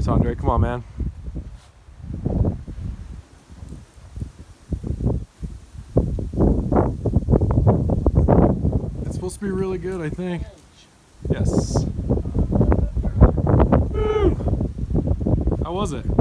this, Andre. Come on, man. It's supposed to be really good, I think. Yes. Woo! How was it?